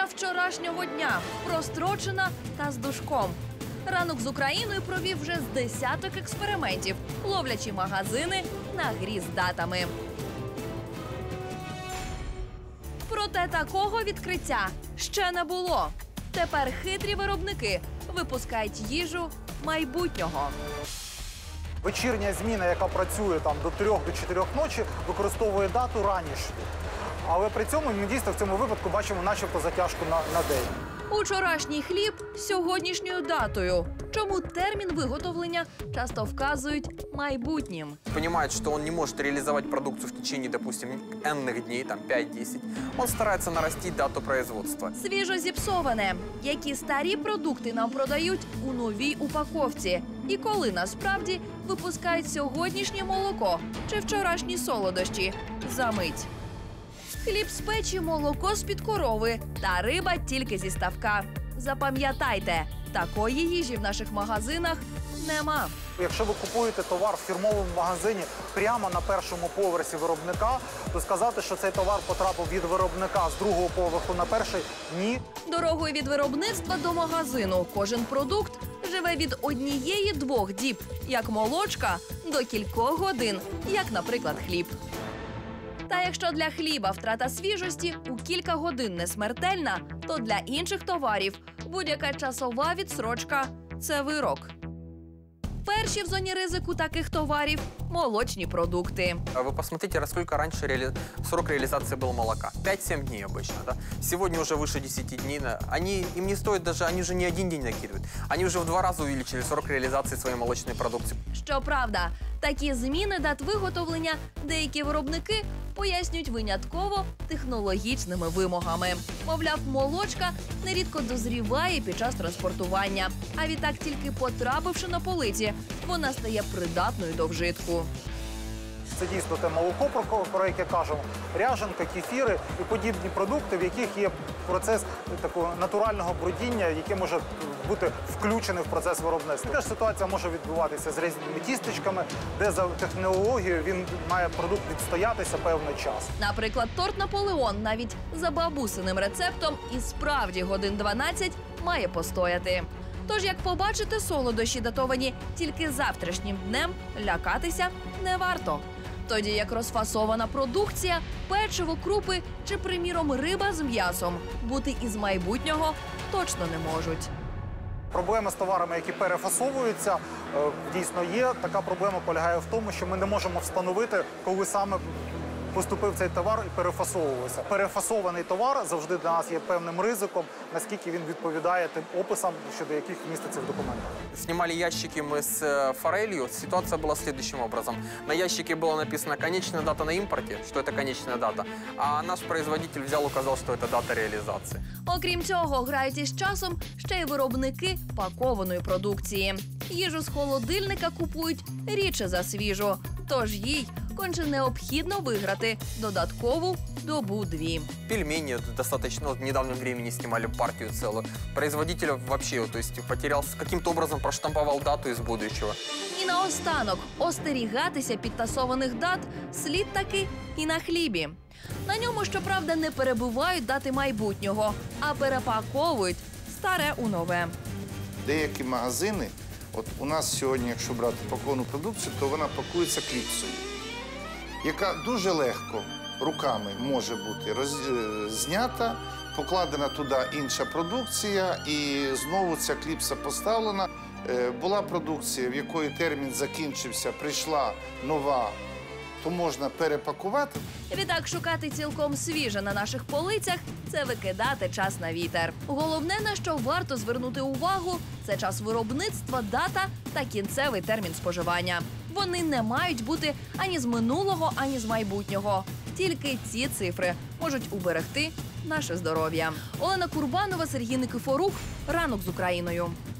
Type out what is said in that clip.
вчорашнього дня прострочена та з душком. Ранок з Україною провів вже з десяток експериментів, ловлячи магазини на грі з датами. Проте такого відкриття ще не було. Тепер хитрі виробники випускають їжу майбутнього. Вечірня зміна, яка працює там до 3 до 4 ночі, використовує дату ранішню. Але при цьому ми дійсно в цьому випадку бачимо начебто затяжку на день. Учорашній хліб сьогоднішньою датою. Чому термін виготовлення часто вказують майбутнім? Понимает, что он не может реализовать продукцию в течение, допустим, энных дней, там 5-10. Он старается нарастить дату производства. Свіжо зіпсоване. Які старі продукти нам продають у новій упаковці? І коли насправді випускають сьогоднішнє молоко чи вчорашні солодощі? Замить. Хліб з печі, молоко з-під корови та риба тільки зі ставка. Запам'ятайте, такої їжі в наших магазинах нема. Якщо ви купуєте товар в фірмовому магазині прямо на першому поверсі виробника, то сказати, що цей товар потрапив від виробника з другого поверху на перший – ні. Дорогою від виробництва до магазину кожен продукт живе від 1-2 діб, як молочка, до кількох годин, як, наприклад, хліб. Та якщо для хліба втрата свіжості у кілька годин не смертельна, то для інших товарів будь-яка часова відсрочка – це вирок. Перші в зоні ризику таких товарів – молочні продукти. Вы посмотрите, насколько раньше срок реализации был молока. 5-7 дней обычно. Да? Сегодня уже выше 10 дней. Им не стоит даже, они уже не один день накидывают. Они уже в 2 раза увеличили срок реализации своей молочной продукции. Щоправда, такі зміни дат виготовлення деякі виробники пояснюють винятково технологічними вимогами. Мовляв, молочка нерідко дозріває під час транспортування. А відтак, тільки потрапивши на полиці, вона стає придатною до вжитку. Це дійсно те молоко, про яке кажемо, ряжанка, кефіри і подібні продукти, в яких є процес такого натурального бродіння, яке може бути включене в процес виробництва. Така ж ситуація може відбуватися з різними тістечками, де за технологією він має продукт відстоятися певний час. Наприклад, торт «Наполеон» навіть за бабусиним рецептом і справді годин 12 має постояти. Тож, як побачите солодощі датовані тільки завтрашнім днем, лякатися не варто. Тоді як розфасована продукція, печиво, крупи чи, приміром, риба з м'ясом бути із майбутнього точно не можуть. Проблема з товарами, які перефасовуються, дійсно є. Така проблема полягає в тому, що ми не можемо встановити, коли саме поступив цей товар і перефасовувався. Перефасований товар завжди для нас є певним ризиком, наскільки він відповідає тим описам, щодо яких міститься в документах. Снимали ящики мы с форелью. Ситуация была следующим образом. На ящике было написано «конечная дата на импорте», что это конечная дата, а наш производитель взял, указал, что это дата реализации. Окрім цього, грають із часом ще й виробники пакованої продукції. Їжу з холодильника купують рідше за свіжу, тож їй конче необхідно виграти додаткову добу-дві. Пельмени достаточно, в недавнем времени снимали партию целую. Производитель вообще, то есть потерял, каким-то образом проштамповал дату из будущего. І наостанок, остерігатися підтасованих дат слід таки і на хлібі. На ньому, щоправда, не перебувають дати майбутнього, а перепаковують старе у нове. Деякі магазини, от у нас сьогодні, якщо брати паковану продукцію, то вона пакується кліпсою, яка дуже легко руками може бути знята, покладена туди інша продукція, і знову ця кліпса поставлена. Була продукція, в якої термін закінчився, прийшла нова, то можна перепакувати. Відтак, шукати цілком свіже на наших полицях – це викидати час на вітер. Головне, на що варто звернути увагу – це час виробництва, дата та кінцевий термін споживання. Вони не мають бути ані з минулого, ані з майбутнього. Тільки ці цифри можуть уберегти наше здоров'я. Олена Курбанова, Сергій Никифорук. Ранок з Україною.